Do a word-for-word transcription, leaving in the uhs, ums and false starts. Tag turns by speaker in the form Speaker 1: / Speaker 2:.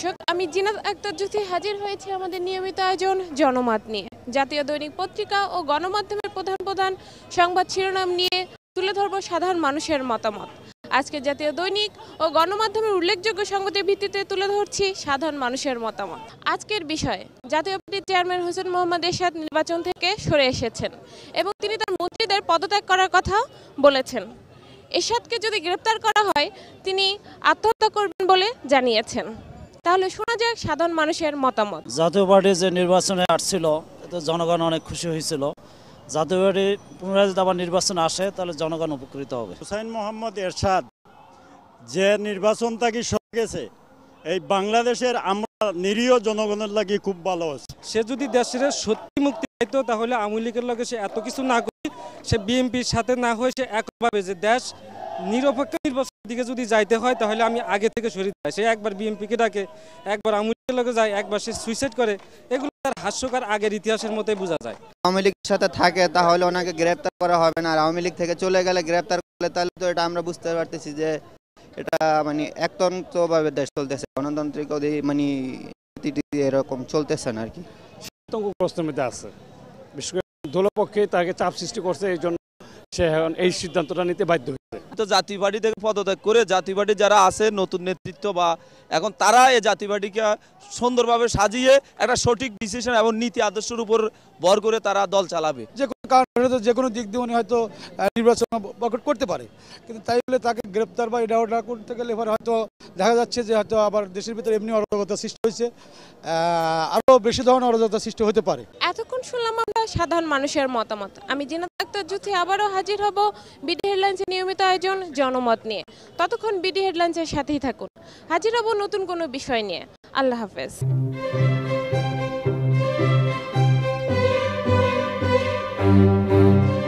Speaker 1: দর্শক, আমি জিনাত আক্তার জ্যোতি হাজির হয়েছি আমাদের নিয়মিত আয়োজন জনমত নিয়ে। জাতীয় দৈনিক পত্রিকা ও গণমাধ্যমের প্রধান প্রধান সংবাদ শিরোনাম নিয়ে তুলে ধরব সাধারণ মানুষের মতামত। আজকে জাতীয় দৈনিক ও গণমাধ্যমের উল্লেখযোগ্য সংবাদের ভিত্তিতে তুলে ধরছি সাধারণ মানুষের মতামত। আজকের বিষয়, জাতীয় পার্টির চেয়ারম্যান হোসেন মোহাম্মদ এরশাদ নির্বাচন থেকে সরে এসেছেন এবং তিনি তার মন্ত্রীদের পদত্যাগ করার কথা বলেছেন। এরশাদকে যদি গ্রেপ্তার করা হয় তিনি আত্মহত্যা করবেন বলে জানিয়েছেন। তাহলে শোনা যাক সাধারণ মানুষের মতামত।
Speaker 2: জাতীয় পার্টি যে নির্বাচনে আসছিল এতে জনগণ অনেক খুশি হয়েছিল। জাতীয় পার্টি পুনরায় যদি আবার নির্বাচনে আসে তাহলে জনগণ উপকৃত হবে।
Speaker 3: হোসেন মোহাম্মদ এরশাদ যে নির্বাচন থেকে সরে গেছে, এই বাংলাদেশের আমরা নিরীহ জনগণের লাগি খুব ভালো আছে।
Speaker 4: সে যদি দেশের সত্যি মুক্তি পাইতো তাহলে আওয়ামী লীগের লগে সে এত কিছু না করে সে বিএনপির সাথে না হয়ে সে একভাবে যে দেশ নিরপেক্ষ নির্বাচনের দিকে যদি যাইতে হয় তাহলে আমি আগে থেকে সরিয়ে যাই। সে একবার বিএনপিকে ডাকে, একবার আওয়ামী লীগের লগে যায়, একবার সে সুইসাইড করে। এগুলো তার হাস্যকর আগের ইতিহাসের মতোই বোঝা যায়।
Speaker 5: আওয়ামী লীগের সাথে থাকে তাহলে ওনাকে গ্রেপ্তার করা হবে না, আর আওয়ামী লীগ থেকে চলে গেলে গ্রেপ্তার করলে তাহলে তো এটা আমরা বুঝতে পারতেছি যে এটা মানে একতন্ত্রভাবে দেশ চলতেছে, গণতান্ত্রিক মানে এরকম চলতেছে না আর কি।
Speaker 6: প্রশ্নের মধ্যে আছে, বিশেষ করে দলপক্ষে তাকে চাপ সৃষ্টি করছে, এই জন্য সে এই সিদ্ধান্তটা নিতে বাধ্য হয়েছে।
Speaker 7: তো জাতীয় পার্টি থেকে পদত্যাগ করে জাতীয় পার্টি যারা আছে নতুন নেতৃত্ব বা এখন তারা এই জাতীয় পার্টিকে সুন্দরভাবে সাজিয়ে একটা সঠিক ডিসিশন এবং নীতি আদর্শের উপর ভর করে তারা দল চালাবে।
Speaker 8: যে কোনো কারণে যে কোনো দিক দিয়ে উনি হয়তো নির্বাচন বয়কট করতে পারে, কিন্তু তাই বলে তাকে গ্রেপ্তার বা এটা ওটা করতে গেলে এবার হয়তো দেখা যাচ্ছে যে হয়তো আবার দেশের ভিতরে এমনি অরাজকতা সৃষ্টি হয়েছে, আরও বেশি ধরনের অরাজকতা সৃষ্টি হতে পারে।
Speaker 1: এতক্ষণ শুনলাম আমরা সাধারণ মানুষের মতামত। আমি জিনাত আক্তার জ্যোতি আবারও হাজির হব বিডি হেডলাইন্সের নিয়মিত আয়োজন জনমত নিয়ে। ততক্ষণ বিডি হেডলাইন্সের সাথেই থাকুন। হাজির হব নতুন কোনো বিষয় নিয়ে। আল্লাহ হাফেজ।